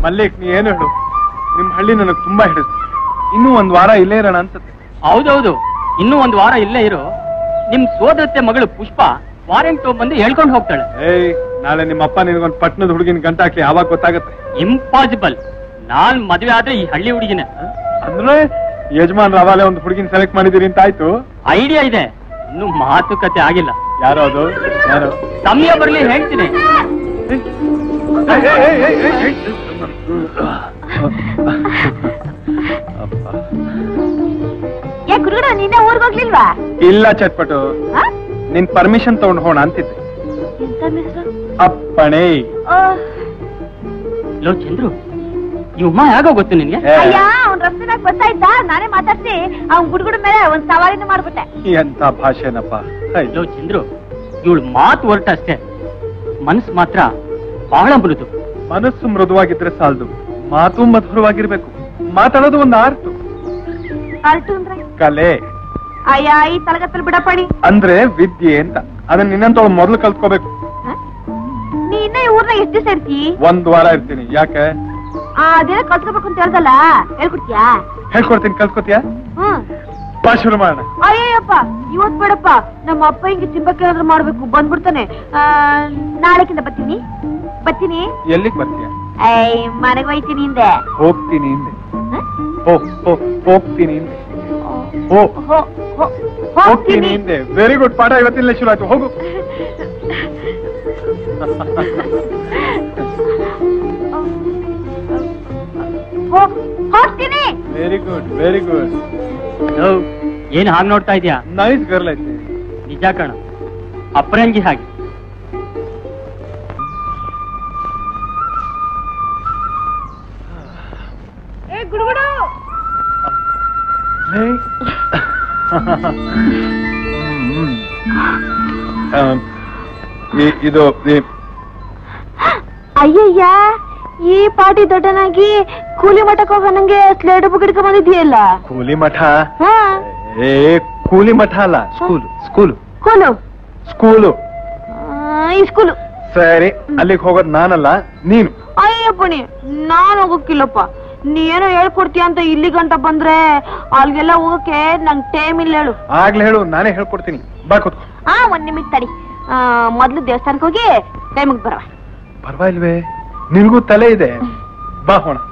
ಮಲ್ಲಿಕ್, ನೀ ಏನು ಹೇಳು, ನಿಮ್ ಹಳ್ಳಿ ನನಗೆ ತುಂಬಾ ಹಿಡಿಸ್ತು. ಇನ್ನೂ ಒಂದ್ ವಾರ ಇಲ್ಲೇ ಇರೋಣ ಅನ್ಸುತ್ತೆ. ಹೌದೌದು, ಇನ್ನೂ ಒಂದ್ ವಾರ ಇಲ್ಲೇ ಇರು. ನಿಮ್ ಸೋದರತ್ತೆ ಮಗಳು ಪುಷ್ಪ ವಾರೆಂಟ್ ಬಂದು ಹೇಳ್ಕೊಂಡು ಹೋಗ್ತಾಳೆ. ನಾಳೆ ನಿಮ್ಮಪ್ಪ ನಿನ್ಗೊಂದು ಪಟ್ನದ ಹುಡುಗಿನ ಗಂಟ ಹಾಕ್ಲಿ, ಆವಾಗ ಗೊತ್ತಾಗತ್ತೆ. ಇಂಪಾಸಿಬಲ್. ನಾನ್ ಮದ್ವೆ ಆದ್ರೆ ಈ ಹಳ್ಳಿ ಹುಡುಗಿನ. ಅಂದ್ರೆ ಯಜಮಾನ್ ರವಾಲೆ ಒಂದು ಹುಡುಗಿನ ಸೆಲೆಕ್ಟ್ ಮಾಡಿದಿರಿ ಅಂತ ಆಯ್ತು. ಐಡಿಯಾ ಇದೆ, ಇನ್ನು ಮಾತುಕತೆ ಆಗಿಲ್ಲ. ಯಾರೋ ಅದು? ಯಾರು? ಸಮಯ ಬರ್ಲಿ ಹೇಳ್ತೀನಿ. ಗುರುಗಡ ನೀನೇ ಊರ್ಗ್ ಹೋಗ್ಲಿಲ್ವಾ? ಇಲ್ಲ ಚಟ್ಪಟು, ನಿನ್ ಪರ್ಮಿಷನ್ ತಗೊಂಡು ಹೋಣ ಅಂತಿದ್ದೆ. ಅಪ್ಪಣೆ. ಲೋ ಚಂದ್ರು, ಈ ಉಮಾ ಯಾಗೋ ಗೊತ್ತು ನಿನ್ಗೆ? ಅಯ್ಯ, ಅವ್ನ್ ರಸ್ತೆನಾಗ ಗೊತ್ತಾಯ್ತಾ, ನಾನೇ ಮಾತಾಡ್ಸಿ ಅವ್ನ್ ಗುಡುಗುಡ ಮೇಲೆ ಒಂದ್ ಸವಾರಿನ ಮಾಡ್ಬಿಟ್ಟೆ. ಎಂತ ಭಾಷೆನಪ್ಪ. ಲೋ ಚಂದ್ರು, ಇವಳು ಮಾತು ಹೊರಟಷ್ಟೇ, ಮನಸ್ಸು ಮಾತ್ರ ಬಹಳ ಮೃದು. ಮನಸ್ಸು ಮೃದುವಾಗಿದ್ರೆ ಸಾಲದು, ಮಾತು ಮಧುರವಾಗಿರ್ಬೇಕು. ಮಾತಾಡೋದು ಒಂದು ಆರ್ಟು. ಆರ್ಟು ಅಂದ್ರೆ ಕಲೆ. ಅಯ್ಯ, ಈ ತಲಗತ್ತಲ್ ಬಿಡಪಡಿ ಅಂದ್ರೆ ವಿದ್ಯೆ ಅಂತ. ಅದನ್ನ ನಿನ್ನಂತವಳು ಮೊದಲು ಕಲ್ತ್ಕೋಬೇಕು. ನೀ ಇನ್ನ ಈ ಊರ್ನಾಗ ಎಷ್ಟು ದಿವಸ ಇರ್ತಿ? ಒಂದ್ ವಾರ ಇರ್ತೀನಿ. ಯಾಕೆ? ಅದೇನ ಕಲ್ತ್ಕೋಬೇಕು ಅಂತ ಹೇಳ್ದಲ್ಲ, ಹೇಳ್ಕೊಡ್ತೀಯಾ? ಹೇಳ್ಕೊಡ್ತೀನಿ, ಕಲ್ತ್ಕೋತೀಯಾ? ಬಾ, ಶುರು ಮಾಡೋಣ. ಅಯ್ಯಪ್ಪ, ಇವತ್ ಬೇಡಪ್ಪ, ನಮ್ಮ ಅಪ್ಪ ಹಿಂಗೆ ಚಿಂಬಕ್ಕೆ ಏನಾದ್ರು ಮಾಡ್ಬೇಕು, ಬಂದ್ಬಿಡ್ತಾನೆ. ನಾಳೆಕಿಂದ ಬರ್ತೀನಿ. ಎಲ್ಲಿಗೆ ಬರ್ತೀಯ? ಮನೆಗೆ ಹೋಯ್ತೀನಿ ಹಿಂದೆ. ಹೋಗ್ತೀನಿ ಹಿಂದೆ. ಹೋಗ್ತೀನಿ ಹಿಂದೆ. ಹೋಗ್ತೀನಿ ಹಿಂದೆ. Very good. ಪಾಠ ಇವತ್ತಿನ ಶುರು ಆಯ್ತು. ಹೋಗು. ಹೋಗ್ತೀನಿ. Very good, very good. ಏನ್ ಹಾಗೆ ನೋಡ್ತಾ ಇದೀಯಾ? ನೈಸ್ ಗರ್ಲ್ ಐತಿ. ನಿಜ ಕಣ, ಅಪ್ರಂಗಿ ಹಾಗೆ. ಗುಡುಗುಡು. ಇದು ಅಯ್ಯಯ್ಯ, ಈ ಪಾಟಿ ದೊಡ್ಡನಾಗಿ ಕೂಲಿ ಮಠಕ್ಕೆ ಹೋಗ ನಂಗೆ ಸ್ಲೇಟ್ ಬುಕ್ ಹಿಡ್ಕೊಂಡ್ ಬಂದಿದ್ಯಲ್ಲ. ಕೂಲಿ ಮಠ? ಕೂಲಿ ಮಠ ಅಲ್ಲ, ಸ್ಕೂಲು. ಸ್ಕೂಲು ಸ್ಕೂಲು ಈ ಸ್ಕೂಲು. ಸರಿ, ಅಲ್ಲಿಗೆ ಹೋಗೋದು ನಾನಲ್ಲ, ನೀನು. ಅಯ್ಯಪ್ಪಣಿ, ನಾನ್ ಹೋಗಕ್ಕಿಲ್ಲಪ್ಪ. ನೀ ಏನೋ ಹೇಳ್ಕೊಡ್ತೀಯ ಅಂತ ಇಲ್ಲಿ ಗಂಟ ಬಂದ್ರೆ ಅಲ್ಗೆಲ್ಲ ಹೋಗಕ್ಕೆ ನಂಗ್ ಟೈಮ್ ಇಲ್ಲ. ಹೇಳು. ಆಗ್ಲೇ ಹೇಳು, ನಾನೇ ಹೇಳ್ಕೊಡ್ತೀನಿ. ಬಾ ಕೂತ್ಕೋ. ಒಂದ್ ನಿಮಿಷ ತಡಿ. ಮೊದ್ಲು ದೇವಸ್ಥಾನಕ್ಕೆ ಹೋಗಿ ಟೈಮಿಗೆ ಬರವ. ಪರವಾಗಿಲ್ವೇ, ನಿನ್ಗೂ ತಲೆ ಇದೆ. ಬಾ ಹೋಣ.